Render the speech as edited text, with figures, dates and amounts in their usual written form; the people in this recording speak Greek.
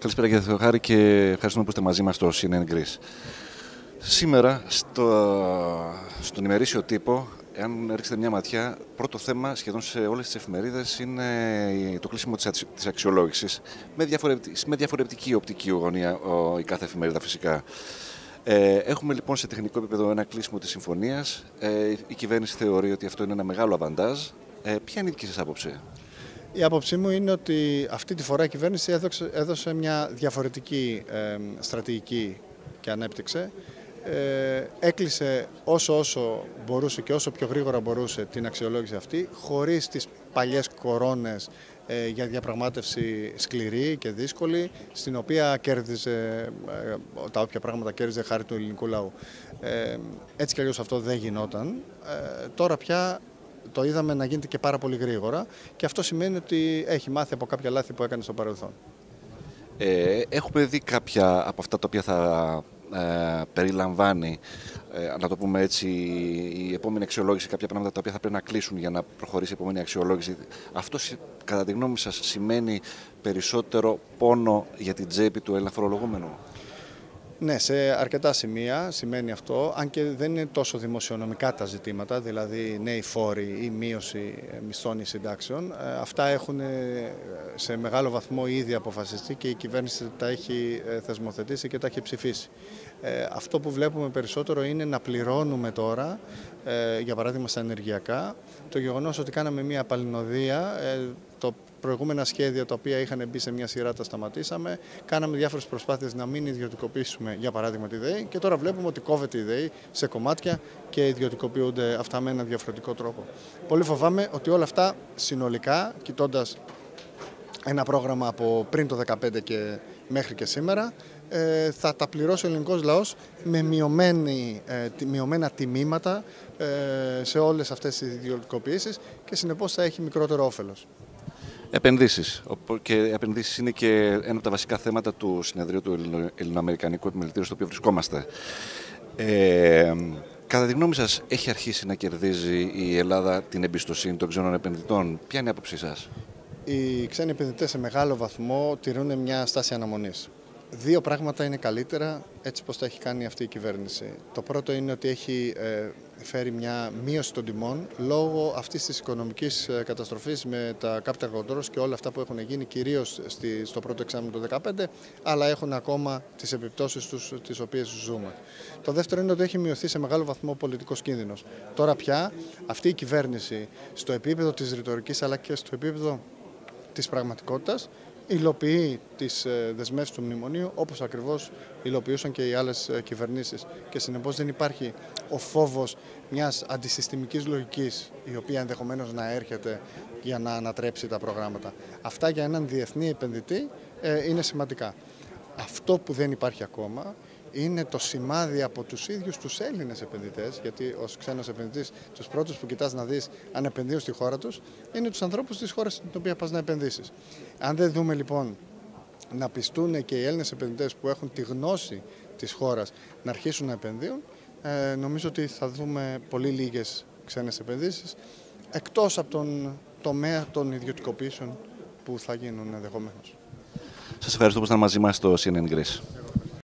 Καλησπέρα κύριε Θεοχάρη και ευχαριστούμε που είστε μαζί μας στο CNN Greece. Σήμερα στον ημερήσιο τύπο, εάν ρίξετε μια ματιά, πρώτο θέμα σχεδόν σε όλες τις εφημερίδες είναι το κλείσιμο της αξιολόγησης με διαφορετική οπτική γωνία η κάθε εφημερίδα φυσικά. Έχουμε λοιπόν σε τεχνικό επίπεδο ένα κλείσιμο της συμφωνίας. Η κυβέρνηση θεωρεί ότι αυτό είναι ένα μεγάλο αβαντάζ. Ποια είναι η δική σας άποψη? Η άποψή μου είναι ότι αυτή τη φορά η κυβέρνηση έδωσε μια διαφορετική στρατηγική και ανέπτυξε. Έκλεισε όσο μπορούσε και όσο πιο γρήγορα μπορούσε την αξιολόγηση αυτή, χωρίς τις παλιές κορώνες για διαπραγμάτευση σκληρή και δύσκολη, στην οποία κέρδιζε τα όποια πράγματα κέρδιζε χάρη του ελληνικού λαού. Έτσι κι αλλιώς αυτό δεν γινόταν. Τώρα πια το είδαμε να γίνεται και πάρα πολύ γρήγορα και αυτό σημαίνει ότι έχει μάθει από κάποια λάθη που έκανε στο παρελθόν. Έχουμε δει κάποια από αυτά τα οποία θα περιλαμβάνει, να το πούμε έτσι, η επόμενη αξιολόγηση, κάποια πράγματα τα οποία θα πρέπει να κλείσουν για να προχωρήσει η επόμενη αξιολόγηση. Αυτό, κατά τη γνώμη σας, σημαίνει περισσότερο πόνο για την τσέπη του Έλληνα φορολογούμενου? Ναι, σε αρκετά σημεία σημαίνει αυτό, αν και δεν είναι τόσο δημοσιονομικά τα ζητήματα, δηλαδή νέοι φόροι ή μείωση μισθών ή συντάξεων. Αυτά έχουν σε μεγάλο βαθμό ήδη αποφασιστεί και η κυβέρνηση τα έχει θεσμοθετήσει και τα έχει ψηφίσει. Αυτό που βλέπουμε περισσότερο είναι να πληρώνουμε τώρα, για παράδειγμα στα ενεργειακά, το γεγονός ότι κάναμε μια παλινοδία. Το προηγούμενα σχέδια τα οποία είχαν μπει σε μια σειρά τα σταματήσαμε. Κάναμε διάφορες προσπάθειες να μην ιδιωτικοποιήσουμε, για παράδειγμα, τη ΔΕΗ, και τώρα βλέπουμε ότι κόβεται η ΔΕΗ σε κομμάτια και ιδιωτικοποιούνται αυτά με έναν διαφορετικό τρόπο. Πολύ φοβάμαι ότι όλα αυτά συνολικά, κοιτώντας ένα πρόγραμμα από πριν το 2015 και μέχρι και σήμερα, θα τα πληρώσει ο ελληνικός λαός με μειωμένα τιμήματα σε όλες αυτές τις ιδιωτικοποιήσεις και συνεπώς θα έχει μικρότερο όφελος. Επενδύσεις. Και επενδύσεις είναι και ένα από τα βασικά θέματα του συνεδρίου του Ελληνοαμερικανικού Επιμελητήριου στο οποίο βρισκόμαστε. Κατά τη γνώμη σας, έχει αρχίσει να κερδίζει η Ελλάδα την εμπιστοσύνη των ξένων επενδυτών? Ποια είναι η άποψή σας? Οι ξένοι επενδυτές σε μεγάλο βαθμό τηρούν μια στάση αναμονής. Δύο πράγματα είναι καλύτερα έτσι πως τα έχει κάνει αυτή η κυβέρνηση. Το πρώτο είναι ότι έχει φέρει μια μείωση των τιμών λόγω αυτής της οικονομικής καταστροφής με τα capital controls και όλα αυτά που έχουν γίνει κυρίως στο πρώτο εξάμηνο του 2015, αλλά έχουν ακόμα τις επιπτώσεις τους τις οποίες ζούμε. Το δεύτερο είναι ότι έχει μειωθεί σε μεγάλο βαθμό ο πολιτικός κίνδυνος. Τώρα πια αυτή η κυβέρνηση στο επίπεδο της ρητορικής αλλά και στο επίπεδο της πραγματικότητας υλοποιεί τις δεσμεύσεις του μνημονίου όπως ακριβώς υλοποιούσαν και οι άλλες κυβερνήσεις και συνεπώς δεν υπάρχει ο φόβος μιας αντισυστημικής λογικής η οποία ενδεχομένως να έρχεται για να ανατρέψει τα προγράμματα. Αυτά για έναν διεθνή επενδυτή είναι σημαντικά. Αυτό που δεν υπάρχει ακόμα είναι το σημάδι από τους ίδιους τους Έλληνες επενδυτές, γιατί ως ξένος επενδυτής τους πρώτους που κοιτάς να δεις αν επενδύουν στη χώρα τους είναι τους ανθρώπους της χώρας στην οποία πας να επενδύσεις. Αν δεν δούμε λοιπόν να πιστούν και οι Έλληνες επενδυτές που έχουν τη γνώση της χώρας να αρχίσουν να επενδύουν, νομίζω ότι θα δούμε πολύ λίγες ξένες επενδύσεις, εκτός από τον τομέα των ιδιωτικοποιήσεων που θα γίνουν ενδεχομένως. Σας ευχαριστώ που ήσασταν μαζί μας στο CNN Greece.